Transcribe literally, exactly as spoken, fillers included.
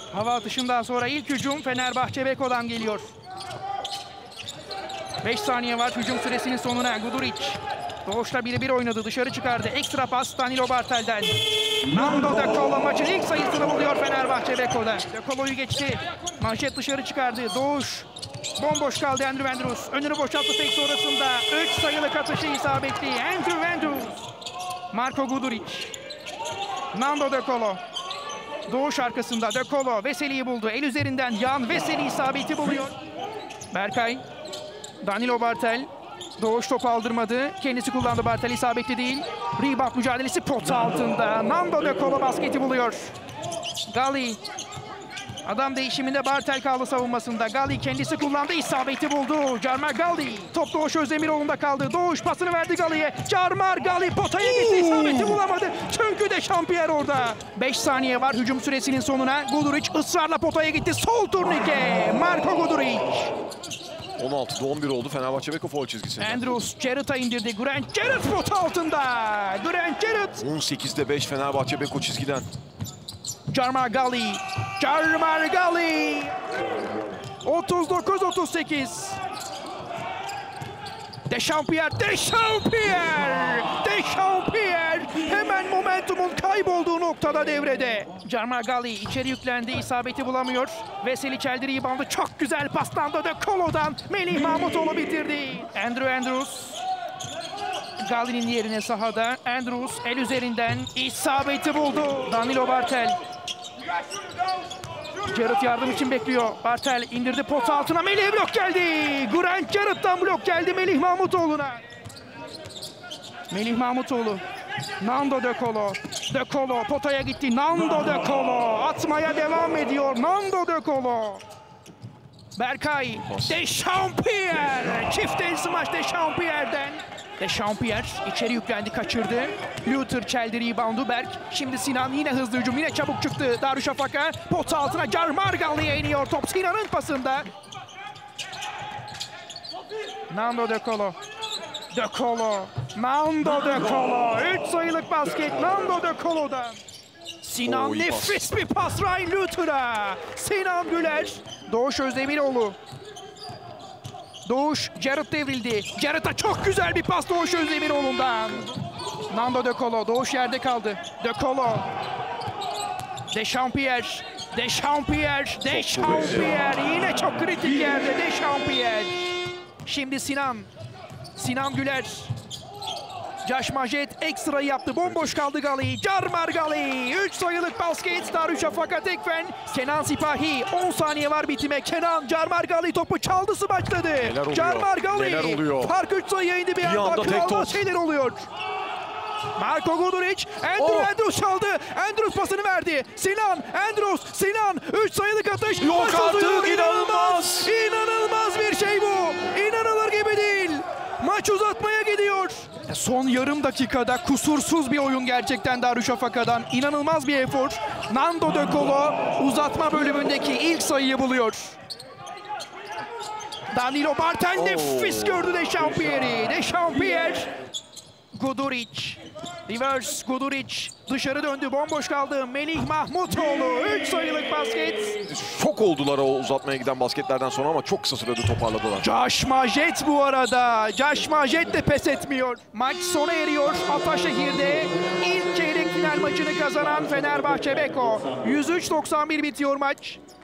Hava atışından sonra ilk hücum Fenerbahçe Beko'dan geliyor. beş saniye var hücum süresinin sonuna. Guduric. Doğuş'la birebir oynadı. Dışarı çıkardı. Ekstra pas Danilo Bartel'den. Nando De Colo maçın ilk sayısını buluyor Fenerbahçe Beko'da. De Colo'yu geçti. Manşet dışarı çıkardı. Doğuş. Bomboş kaldı Andrew Andrews. Önünü boşalttı tek sonrasında. üç sayılık atışı isabetli. Andrew Andrews. Marko Guduric. Nando De Colo. Doğuş arkasında De Colo. Veseli'yi buldu. El üzerinden Yan Veseli isabeti buluyor. Berkay. Danilo Bartel. Doğuş topu aldırmadı. Kendisi kullandı. Bartel isabetli değil. Rebound mücadelesi pota altında. Nando De Colo basketi buluyor. Gali. Adam değişiminde Bartel kaldı savunmasında. Gali kendisi kullandı. İsabeti buldu. Carmar Gali. Top Doğuş Özdemiroğlu'nda kaldı. Doğuş pasını verdi Gali'ye. Carmar Gali potaya gitti. İsabeti bulamadı. Çünkü de Şampiyer orada. beş saniye var hücum süresinin sonuna. Guduric ısrarla potaya gitti. Sol turnike. Marko Guduric. on altıda on bir oldu Fenerbahçe Beko foul çizgisinde. Andrews Jarrett'a indirdi. Grant Jarrett pot altında. Grant Jarrett. on sekizde beş Fenerbahçe Beko çizgiden. Carmar Gali. Carmar Gali. otuz dokuz otuz sekiz. Dechampierre. Dechampierre. Dechampierre. Hemen momentumun kaybolduğu noktada devrede. Carmar Gali içeri yüklendi. İsabeti bulamıyor. Veseli çeldi reboundu. Çok güzel paslandı De Colo'dan. Melih Mahmutoğlu bitirdi. Andrew Andrews. Gali'nin yerine sahada. Andrews el üzerinden isabeti buldu. Danilo Bartel. Jarrett yardım için bekliyor. Bartel indirdi pot altına. Melih blok geldi. Grant Jarrett'tan blok geldi Melih Mahmutoğlu'na. Melih Mahmutoğlu. Nando De Colo. De Colo potaya gitti. Nando De Colo atmaya devam ediyor. Nando De Colo. Berkay. Dechampierre. Çift el smaç Dechampierre'den. Dechampierre içeri yüklendi, kaçırdı. Luther çeldi reboundu. Berk. Şimdi Sinan yine hızlı hücum, yine çabuk çıktı. Darüşşafaka pot altına Carmar Gali'ye iniyor. Top Sinan'ın pasında. Nando De Colo. De Colo. Nando De Colo. üç sayılık basket Nando De Colo'dan. Sinan Oo, nefis bir pas Ryan Luther'a. Sinan Güler. Doğuş Özdemiroğlu. Doğuş, Jarrett devrildi. Jarrett'a çok güzel bir pas Doğuş Özdemiroğlu'ndan. Nando De Colo, Doğuş yerde kaldı. De Colo. Dechampierre. Dechampierre. Dechampierre. Yine çok kritik yerde Dechampierre. Şimdi Sinan. Sinan Güler. Josh Majet ekstra yaptı. Bomboş kaldı Gali. Carmar Gali. üç sayılık basket. Darüşşafaka Tekfen. Kenan Sipahi. on saniye var bitime. Kenan, Carmar Gali topu çaldı, başladı. Carmar Gali. Neler oluyor? Fark üç sayıya indi bir, bir anda. anda tek top. Şeyler oluyor. Marko Guduric. Andrew oh. Andrews çaldı. Andrews pasını verdi. Sinan. Andrews. Sinan. üç sayılık atış. Yok artık, inanılmaz. İnanılmaz bir şey bu. İnanılır gibi değil. Maç uzatmaya gidiyor. Son yarım dakikada kusursuz bir oyun gerçekten Darüşşafaka'dan. İnanılmaz bir efor. Nando De Colo uzatma bölümündeki ilk sayıyı buluyor. Danilo Bartel oh. nefis gördü Dechampierre'i. Dechampierre. Guduric. Reverse Guduric. Dışarı döndü. Bomboş kaldı. Melih Mahmutoğlu. üç sayılık basket. Şok oldular o uzatmaya giden basketlerden sonra ama çok kısa sürede toparladılar. Josh Majet bu arada. Josh Majet de pes etmiyor. Maç sona eriyor. Ataşehir'de ilk çeyrek final maçını kazanan Fenerbahçe Beko. yüz üç doksan bir bitiyor maç.